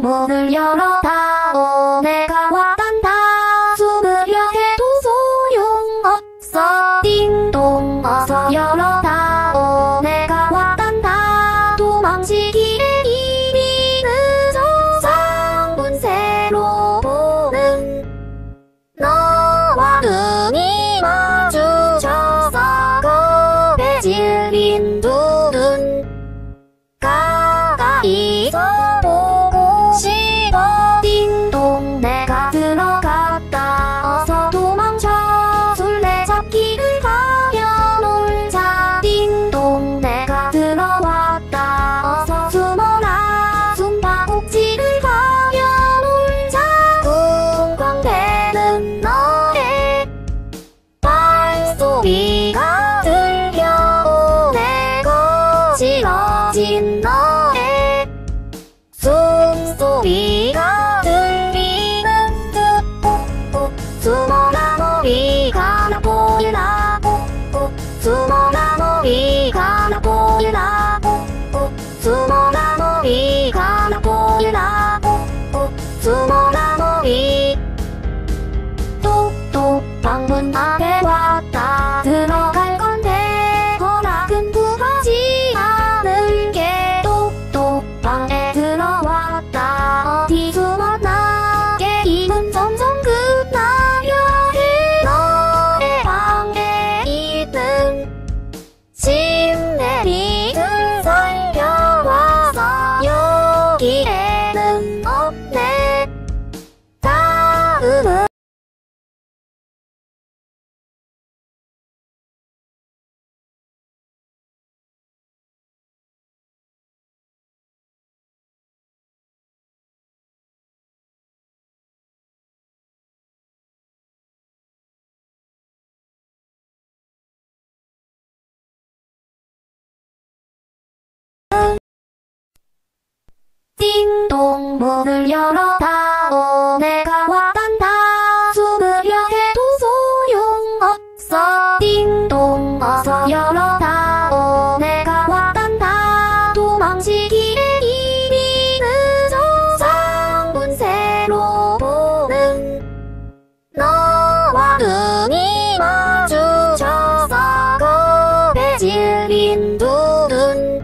문을 열어다오. 내가 왔단다. 숨으려 해도 소용없어. 띵동 어서 열어다오. 내가 왔단다. 도망치기에 이미 늦어서 상분새로 보는 너와 눈이 마주쳐서 겁에 질린 두 눈 가까이서 보고 싶어. 띵동 내가 들어갔다. 어서 도망쳐. 술래잡기를 하며 놀자. 띵동 내가 들어왔다. 어서 숨어라. 숨바꼭질을 하며 놀자. 쿵쾅대는 너의 발소리가 들려오네. 거칠어진 너의 숨소리가 들리는 듯. 숨어라 머리가 나 보일라. 숨어라 머리가 나 보일라. 숨어라 머리가 나 보일라. 숨어라 머리. 똑똑 방문 앞에 왔다. 들어갈 건데 허락은 구하지 않을게. 똑똑 방에 들어왔다. 어디 숨었나. 게임은 점점 끝나려 해. 너의 방에 있는 침대리를 살펴와서 여기에는 없네. 다음은 띵동 문을 열어다오. 내가 왔단다. 숨으려 해도 소용없어. 띵동 어서 열어다오. 내가 왔단다. 도망치기에 이미 늦어서 상분새로 보는 너와 눈이 마주쳐서 겁에 질린 두 눈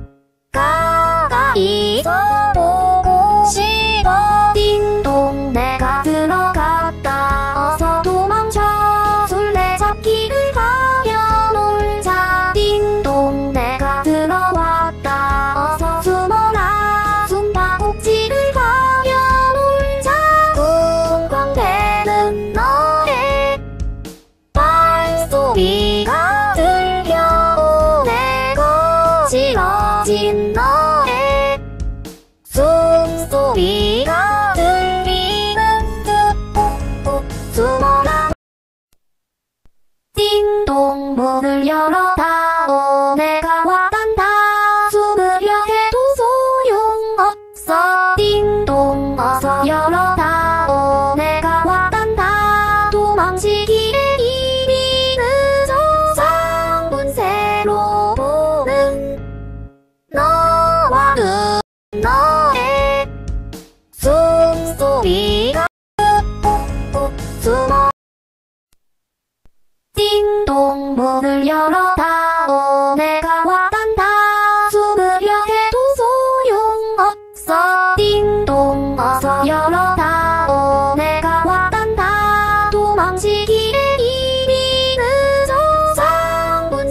가까이서 보고 싶어. 띵동 내가 들어갔다. 어서 도망쳐. 술래잡기를 하며 놀자. 띵동 내가 들어왔다. 어서 숨어라. 숨바꼭질을 하며 놀자. 쿵쾅대는 너의 발소리가 들려오네. 거칠어진 너의 숨소리가 들리는 듯. 숨어라. 띵동 문을 열어다오. 내가 왔단다. 숨으려 해도 소용없어. 띵동 어서 열어다오. 내가 왔단다. 도망치기에 이미 늦어서 상분새로 보는 너와 너의 숨소리가 숨어. 띵동 문을 열어다오. 내가 왔단다. 숨으려 해도 소용없어. 띵동 어서 열어다오. 내가 왔단다. 도망치기에 이미 늦어서 상분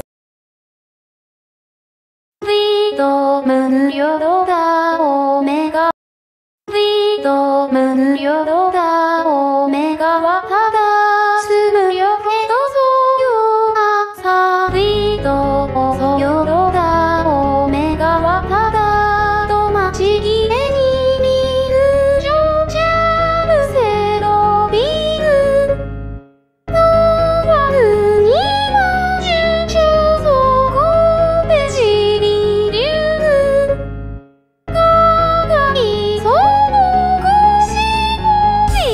문을 열어다오. 내가 문을 열어다오. 내가 왔다가 숨으려 해도 소용없어. 어서 열어다오. 내가 왔다가 도망치기엔 이미 늦어. 참으세로 비는 너와 눈이 마주쳐서 겁에 지리려는 가까이서 보고 싶어.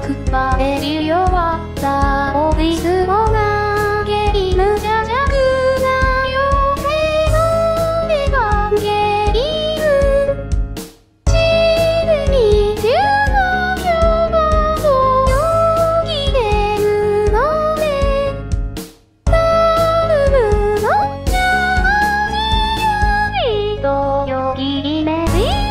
配れるよはサービスもなゲームじゃ弱な妖精のエヴァンゲリウム地で見中の評判をよぎれるのねバルブのジャーニーとよぎめ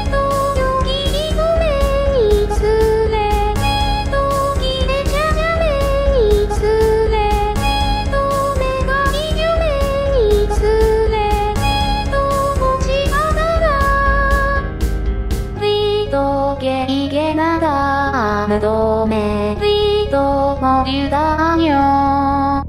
ゲゲナダムドメリードモリュダニョ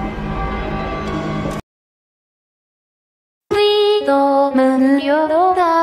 ムンヨロダ